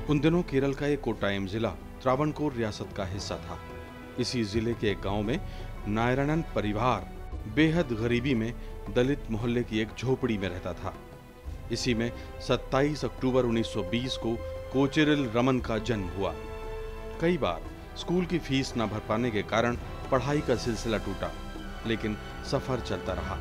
उन दिनों केरल का एक कोट्टायम जिला त्रावणकोर रियासत का हिस्सा था। इसी जिले के एक गांव में नारायणन परिवार बेहद गरीबी में दलित मोहल्ले की एक झोपड़ी में रहता था। इसी में 27 अक्टूबर 1920 को कोचेरिल रमन का जन्म हुआ। कई बार स्कूल की फीस न भर पाने के कारण पढ़ाई का सिलसिला टूटा, लेकिन सफर चलता रहा।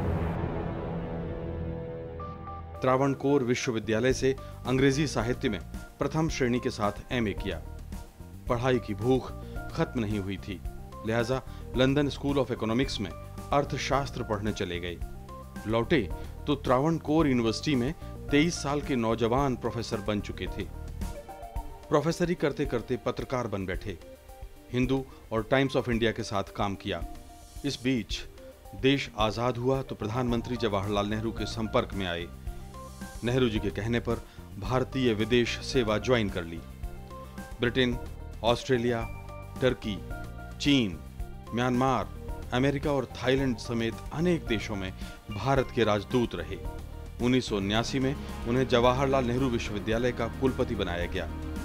त्रावणकोर विश्वविद्यालय से अंग्रेजी साहित्य में प्रथम श्रेणी के साथ एमए किया। पढ़ाई की भूख खत्म नहीं हुई थी, लिहाजा लंदन स्कूल ऑफ इकोनॉमिक्स में अर्थशास्त्र पढ़ने चले गए। लौटे तो त्रावणकोर यूनिवर्सिटी में 23 साल के नौजवान प्रोफेसर बन चुके थे। प्रोफेसरी करते करते पत्रकार बन बैठे। हिंदू और टाइम्स ऑफ इंडिया के साथ काम किया। इस बीच देश आजाद हुआ तो प्रधानमंत्री जवाहरलाल नेहरू के संपर्क में आए। नेहरू जी के कहने पर भारतीय विदेश सेवा ज्वाइन कर ली। ब्रिटेन, ऑस्ट्रेलिया, टर्की, चीन, म्यांमार, अमेरिका और थाईलैंड समेत अनेक देशों में भारत के राजदूत रहे। 1979 में उन्हें जवाहरलाल नेहरू विश्वविद्यालय का कुलपति बनाया गया।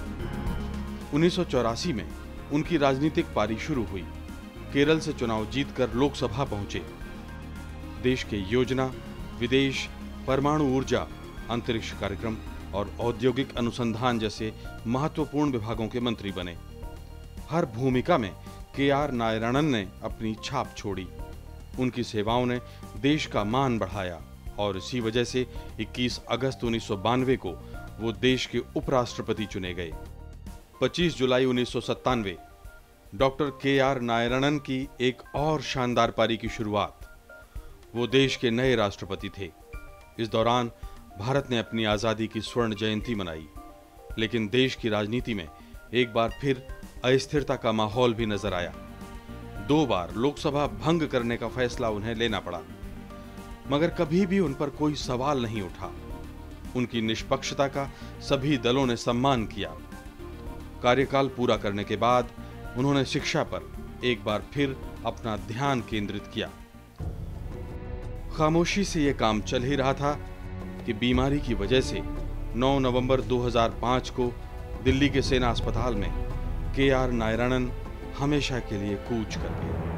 1984 में उनकी राजनीतिक पारी शुरू हुई। केरल से चुनाव जीतकर लोकसभा पहुंचे। देश के योजना, विदेश, परमाणु ऊर्जा, अंतरिक्ष कार्यक्रम और औद्योगिक अनुसंधान जैसे महत्वपूर्ण विभागों के मंत्री बने। हर भूमिका में के.आर. नारायणन ने अपनी छाप छोड़ी। उनकी सेवाओं ने देश का मान बढ़ाया और इसी वजह से 21 अगस्त 1992 को वो देश के उपराष्ट्रपति चुने गए। 25 जुलाई 1997 डॉक्टर के.आर. नारायणन की एक और शानदार पारी की शुरुआत। वो देश के नए राष्ट्रपति थे। इस दौरान भारत ने अपनी आजादी की स्वर्ण जयंती मनाई, लेकिन देश की राजनीति में एक बार फिर अस्थिरता का माहौल भी नजर आया। 2 बार लोकसभा भंग करने का फैसला उन्हें लेना पड़ा, मगर कभी भी उन पर कोई सवाल नहीं उठा। उनकी निष्पक्षता का सभी दलों ने सम्मान किया। कार्यकाल पूरा करने के बाद उन्होंने शिक्षा पर एक बार फिर अपना ध्यान केंद्रित किया। खामोशी से यह काम चल ही रहा था कि बीमारी की वजह से 9 नवंबर 2005 को दिल्ली के सेना अस्पताल में के.आर. नारायणन हमेशा के लिए कूच कर गए।